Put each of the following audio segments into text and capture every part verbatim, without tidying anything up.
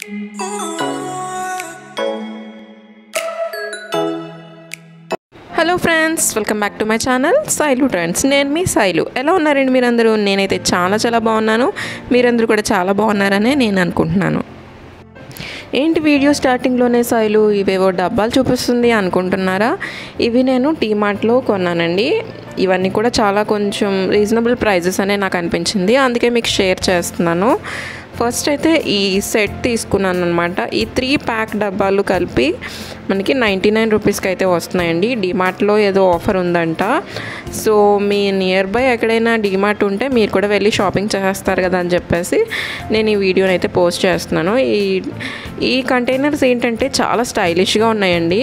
Hello friends, welcome back to my channel Sailu trends. నేను మీ సైలు. ఎలా ఉన్నారండి మీరందరూ? నేనైతే చాలా చాలా బాగున్నాను. మీరందరూ కూడా చాలా బాగున్నారనే నేను అనుకుంటున్నాను. ఏంటి వీడియో స్టార్టింగ్లోనే సైలు ఇవేవో డబ్బాలు చూపిస్తుంది అనుకుంటున్నారా? ఇవి నేను టీమార్ట్లో కొన్నానండి. ఇవన్నీ కూడా చాలా కొంచెం రీజనబుల్ ప్రైజెస్ అనే నాకు అనిపించింది, అందుకే మీకు షేర్ చేస్తున్నాను. ఫస్ట్ అయితే ఈ సెట్ తీసుకున్నాను అనమాట. ఈ త్రీ ప్యాక్ డబ్బాలు కలిపి మనకి నైంటీ నైన్ రూపీస్కి అయితే వస్తున్నాయండి. డీమార్ట్లో ఏదో ఆఫర్ ఉందంట. సో మీ నియర్ బై ఎక్కడైనా డీమార్ట్ ఉంటే మీరు కూడా వెళ్ళి షాపింగ్ చేస్తారు కదా అని చెప్పేసి నేను ఈ వీడియోని అయితే పోస్ట్ చేస్తున్నాను. ఈ ఈ కంటైనర్స్ ఏంటంటే చాలా స్టైలిష్గా ఉన్నాయండి.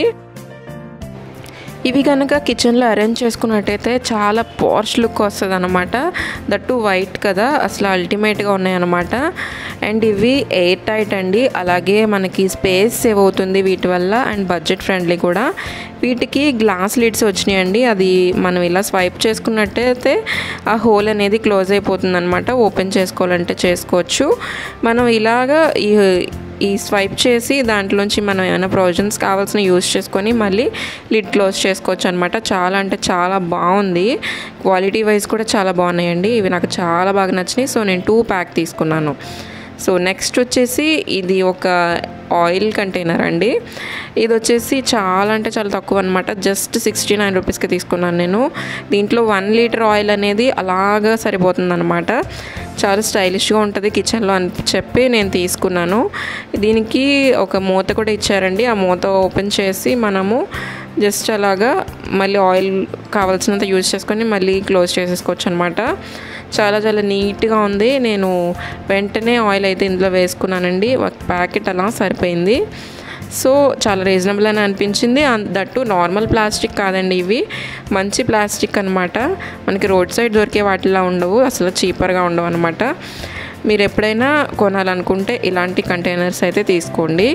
ఇవి కనుక కిచెన్లో అరేంజ్ చేసుకున్నట్టయితే చాలా పాష్ లుక్ వస్తుంది అనమాట. దట్టు వైట్ కదా, అసలు అల్టిమేట్గా ఉన్నాయన్నమాట. అండ్ ఇవి ఎయిర్ టైట్ అండి, అలాగే మనకి స్పేస్ సేవ్ అవుతుంది వీటి వల్ల, అండ్ బడ్జెట్ ఫ్రెండ్లీ కూడా. వీటికి గ్లాస్ లిడ్స్ వచ్చినాయండి. అది మనం ఇలా స్వైప్ చేసుకున్నట్టయితే ఆ హోల్ అనేది క్లోజ్ అయిపోతుంది అనమాట. ఓపెన్ చేసుకోవాలంటే చేసుకోవచ్చు. మనం ఇలాగా ఈ ఈ స్వైప్ చేసి దాంట్లోంచి మనం ఏమైనా ప్రొవిజన్స్ కావాల్సిన యూజ్ చేసుకొని మళ్ళీ లిడ్ క్లోజ్ చేసుకోవచ్చు అనమాట. చాలా అంటే చాలా బాగుంది. క్వాలిటీ వైజ్ కూడా చాలా బాగున్నాయండి. ఇవి నాకు చాలా బాగా నచ్చినాయి. సో నేను టూ ప్యాక్ తీసుకున్నాను. సో నెక్స్ట్ వచ్చేసి ఇది ఒక ఆయిల్ కంటైనర్ అండి. ఇది వచ్చేసి చాలా అంటే చాలా తక్కువ అనమాట. జస్ట్ సిక్స్టీ నైన్ రూపీస్కి తీసుకున్నాను నేను. దీంట్లో వన్ లీటర్ ఆయిల్ అనేది అలాగా సరిపోతుంది అనమాట. చాలా స్టైలిష్గా ఉంటుంది కిచెన్లో అని చెప్పి నేను తీసుకున్నాను. దీనికి ఒక మూత కూడా ఇచ్చారండి. ఆ మూత ఓపెన్ చేసి మనము జస్ట్ అలాగా మళ్ళీ ఆయిల్ కావాల్సినంత యూజ్ చేసుకొని మళ్ళీ క్లోజ్ చేసేసుకోవచ్చు అనమాట. చాలా చాలా నీట్గా ఉంది. నేను వెంటనే ఆయిల్ అయితే ఇందులో వేసుకున్నానండి. ఒక ప్యాకెట్ అలా సరిపోయింది. సో చాలా రీజనబుల్ అని అనిపించింది. దట్టు నార్మల్ ప్లాస్టిక్ కాదండి, ఇవి మంచి ప్లాస్టిక్ అనమాట. మనకి రోడ్ సైడ్ దొరికే వాటిలా ఉండవు, అసలు చీపర్గా ఉండవు అనమాట. మీరు ఎప్పుడైనా కొనాలనుకుంటే ఇలాంటి కంటైనర్స్ అయితే తీసుకోండి.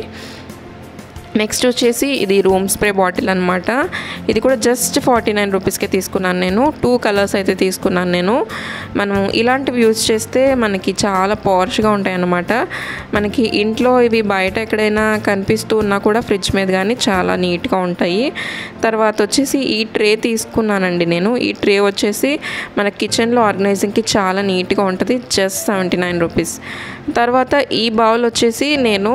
నెక్స్ట్ వచ్చేసి ఇది రూమ్ స్ప్రే బాటిల్ అనమాట. ఇది కూడా జస్ట్ ఫార్టీ నైన్ రూపీస్కే తీసుకున్నాను నేను. టూ కలర్స్ అయితే తీసుకున్నాను నేను. మనం ఇలాంటివి యూజ్ చేస్తే మనకి చాలా పార్ష్గా ఉంటాయి అన్నమాట. మనకి ఇంట్లో ఇవి బయట ఎక్కడైనా కనిపిస్తూ ఉన్నా కూడా ఫ్రిడ్జ్ మీద కానీ చాలా నీట్గా ఉంటాయి. తర్వాత వచ్చేసి ఈ ట్రే తీసుకున్నానండి నేను. ఈ ట్రే వచ్చేసి మన కిచెన్లో ఆర్గనైజింగ్కి చాలా నీట్గా ఉంటుంది. Just seventy nine rupees. తర్వాత ఈ బౌల్ వచ్చేసి నేను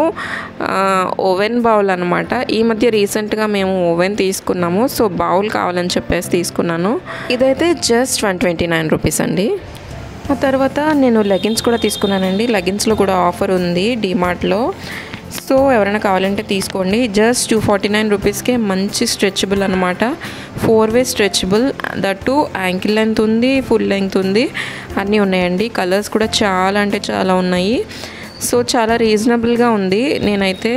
ఓవెన్ బౌల్ అనమాట. ఈ మధ్య రీసెంట్గా మేము ఓవెన్ తీసుకున్నాము. సో బౌల్ కావాలని చెప్పేసి తీసుకున్నాను. ఇదైతే just one twenty nine rupees అండి. ఆ తర్వాత నేను లెగిన్స్ కూడా తీసుకున్నానండి. లెగిన్స్లో కూడా ఆఫర్ ఉంది డీమార్ట్లో. సో ఎవరైనా కావాలంటే తీసుకోండి. జస్ట్ టూ ఫార్టీ నైన్ రూపీస్కే మంచి స్ట్రెచబుల్ అనమాట. Four way stretchable, that ankle length ఉంది, ఫుల్ లెంత్ ఉంది, అన్నీ ఉన్నాయండి. కలర్స్ కూడా చాలా అంటే చాలా ఉన్నాయి. సో చాలా రీజనబుల్గా ఉంది. నేనైతే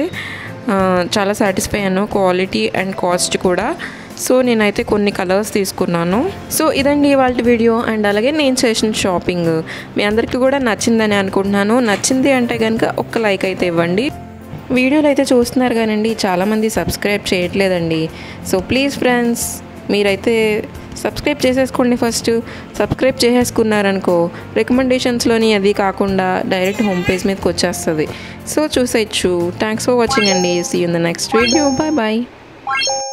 చాలా సాటిస్ఫై అయ్యాను, క్వాలిటీ అండ్ కాస్ట్ కూడా. సో నేనైతే కొన్ని కలర్స్ తీసుకున్నాను. సో ఇదండి ఇవాళ వీడియో. అండ్ అలాగే నేను చేసిన షాపింగ్ మీ అందరికీ కూడా నచ్చిందని అనుకుంటున్నాను. నచ్చింది అంటే కనుక ఒక్క లైక్ అయితే ఇవ్వండి. వీడియోలు అయితే చూస్తున్నారు కానండి, చాలామంది సబ్స్క్రైబ్ చేయట్లేదండి. సో ప్లీజ్ ఫ్రెండ్స్, మీరైతే సబ్స్క్రైబ్ చేసేసుకోండి. ఫస్ట్ సబ్స్క్రైబ్ చేసేసుకున్నారనుకో రికమెండేషన్స్లోని అది కాకుండా డైరెక్ట్ హోమ్ పేజ్ మీదకి వచ్చేస్తుంది. సో చూసేయచ్చు. థ్యాంక్స్ ఫర్ వాచింగ్ అండి. See you in the next video. Bye bye.